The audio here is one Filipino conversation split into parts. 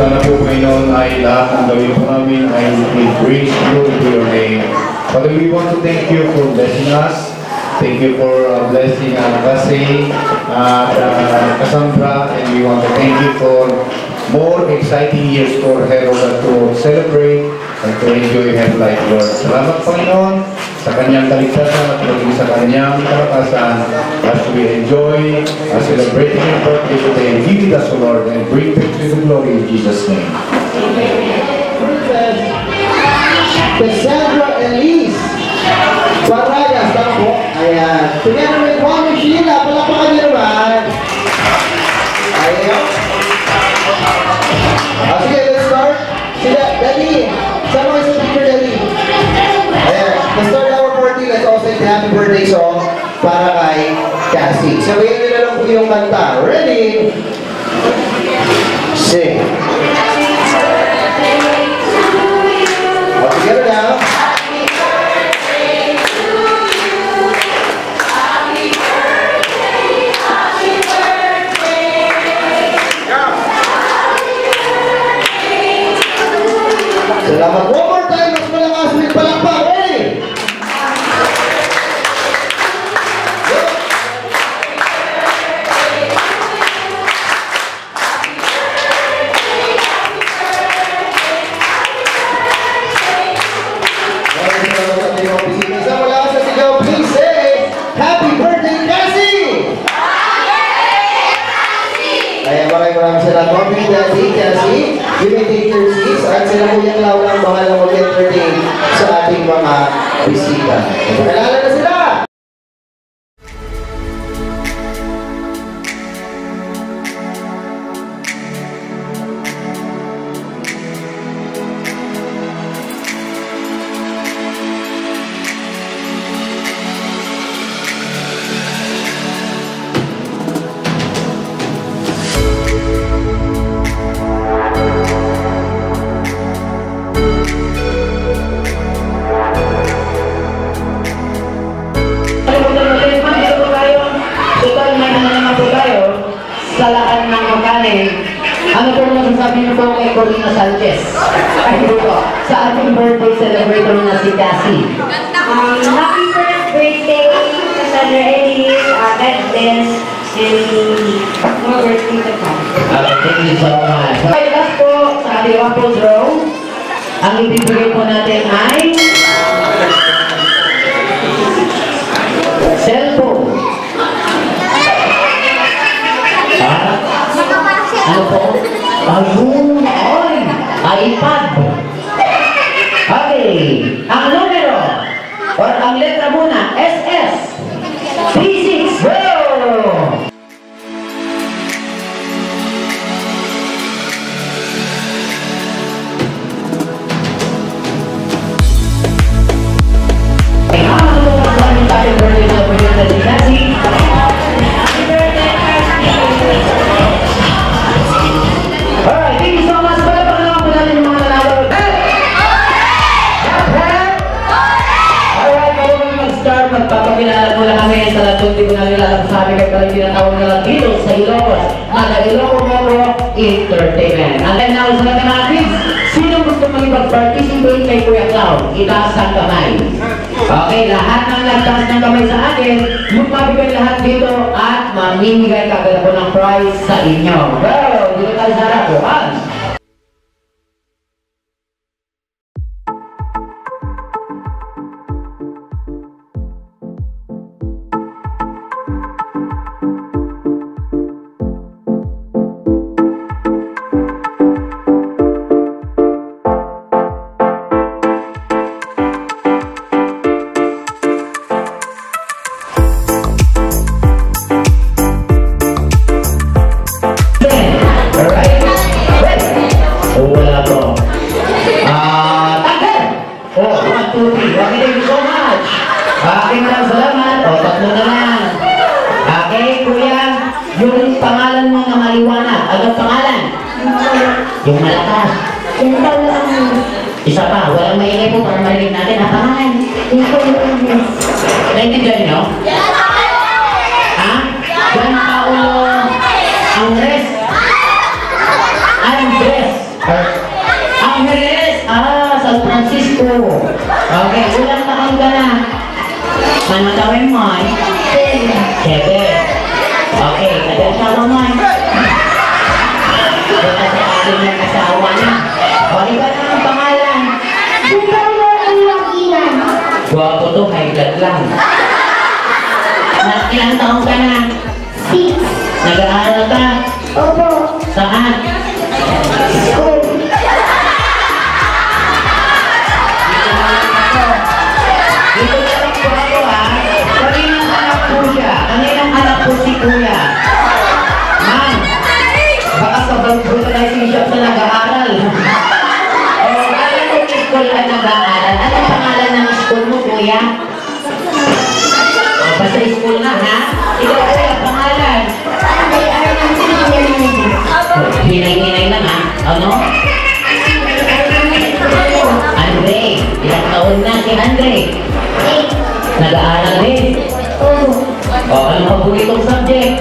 Sana po Panginoon ay lahat ng gawin po namin ay brings glory to your name. Father, we want to thank you for blessing us. Thank you for blessing Cassie at Cassandra, and we want to thank you for more exciting years for her to celebrate and to enjoy her life, Lord. Salamat Panginoon sa kanyang kaligtasan at maging sa kanyang kalakasan as we enjoy celebrating your birthday today. Give it us, Lord, and bring victory to glory in Jesus' name. Cassandra and Liz Baragas, tama po. Ayan. Together with Juan and Sheila, palapakan niyo naman. Ayan. Sige, let's start. Sila, Dali. Sama kayo sa picture, Dali. Ayan. Let's start our party. Let's all sing the happy birthday song para kay Cassie. Sabayin nila lang po yung kanta. Ready? Sing. All together now. Happy birthday to you. Happy birthday. Happy birthday. Happy birthday to you. Salamat. One more time. Mas malakas with palakpak. Ready? Maraming salamat. Cassie, you may take your seats at sila po yung lawang bahala mag-entertain sa ating mga bisita. Kalala na sila! Ano po masasabi niyo po kay Corina Sanchez? Ay po, sa ating birthday celebrator na si Cassie. Happy birthday, Cassandra Ellis, God bless, and more birthday to come. Thank you so much. Okay, last po sa ating Waffle Draw, ang ibibigay po natin ay cellphone. Ano po? Ayun, iPad. Okay, ang numero or ang letra muna, SS 36, go! Magpapakilala ko lang kami sa latunti ko na nilalang sabi kayo pala tinatawag na lang dito sa Ilocos na Ilocos Moro Entertainment. And then now sa lahat ng kids, sino gusto mag-participate kay Kuya Cloud? Itaas ang kamay. Okay, lahat ng nagtaas ng kamay sa akin, magpapigay lahat dito at mamimigay kagad ako ng prize sa inyo. Well, dito tayo sa harap ko. Yung pangalan mo na maliwanag. Ano pangalan? Yung malakas. Isa pa, walang maingay po para marinig natin. Ang pangalan? Naintindihan nyo? Ha? Juan Paulo Andres. Andres. Francisco. Okay, ilang taon ka na? Ano tawin mo? 7. Okay, kadang siya naman. Ito sa akin ng asawa na. O, iba na ang pangalan. Guwapo to, high blood lang. Ilang taon ka na? 6. Nag-aaral ka? Opo. Saan? School. Dito na lang po ako ha. Kaninang anak po siya. Kaninang anak po si kuya. Ma'am, baka sa vulcanizing shop na nag-aaral. O, alam mo yung school ka nag-aaral. Anong pangalan ng school mo, kuya? O, basta school na ha? Ikaw kuya, pangalan? Hinay-hinay lang ha? Ano? Andre. Ilang taon na si Andre? Nag-aaral rin? O, ano paboritong subject?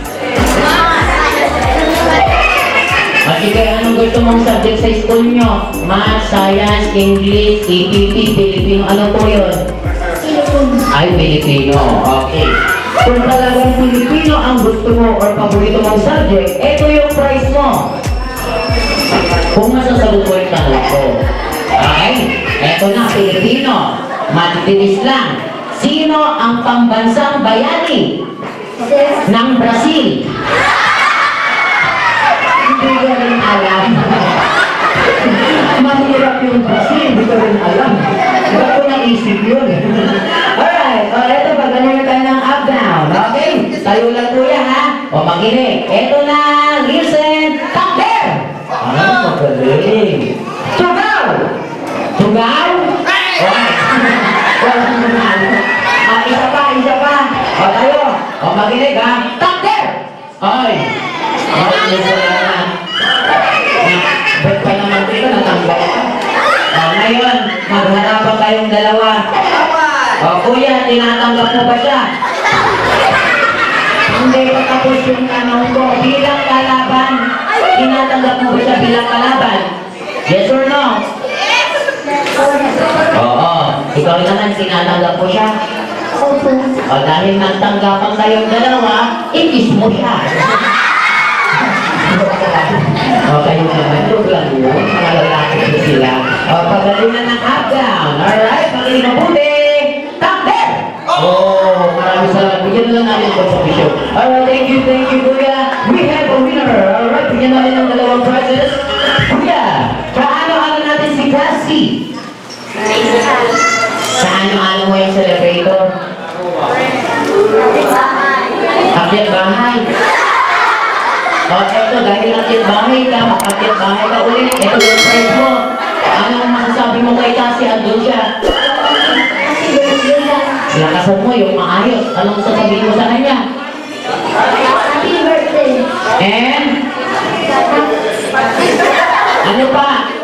Kaya anong gusto mong subject sa school nyo? Math, Science, English, EPP, Filipino, ano po yun? Ay, Filipino. Okay. Kung talagang Filipino ang gusto mo or paborito mong subject, ito yung prize mo. Kung masasagot ko yung tanong ko. Okay? Ito na, Filipino. Matitis lang. Sino ang pambansang bayani ng Brazil? Hindi ko rin alam. Mahirap yung Brazil, hindi ko rin alam. Ba't ko naisip yun? Alright, o eto, pag-ano tayo ng up down. Okay? Tayo lang kuya ha? O makinig. Eto na, listen, come there! Ah, magaling. Tugaw! Tugaw? Alright. Isa pa. O tayo. O makinig ha? Come there! Ay! Ba't pa naman dito natanggal ka? Ngayon, magharapan kayong dalawa. O kuya, tinatanggap mo ba siya? Hindi pa tapos yung tanong ko. Bilang kalaban, tinatanggap mo ba siya bilang kalaban? Yes or no? Oo. Ikaw naman, tinatanggap mo siya? O dahil nagtanggapan kayong dalawa, ikis mo siya. O kayo naman, joke lang yun. Mga lalaki ko sila. O pagalingan ng up down. Alright, pagaling mabuti. Top there! Oh, maraming salamat. Bigyan na lang natin po sa video. Alright, thank you, kuya. We have a winner. Alright, bigyan natin ng dalawang prizes. Kuya, paano natin si Cassie? Paano mo yung celebrator? Akyat bahay. O, eto, dahil akyat bahay ka ulit. Eto yung prize mo. Anong masasabi mo kay Cassie? Andun siya. Lakasan mo yung maayos. Anong sasabihin mo sa kanya? Happy birthday! And? Ano pa?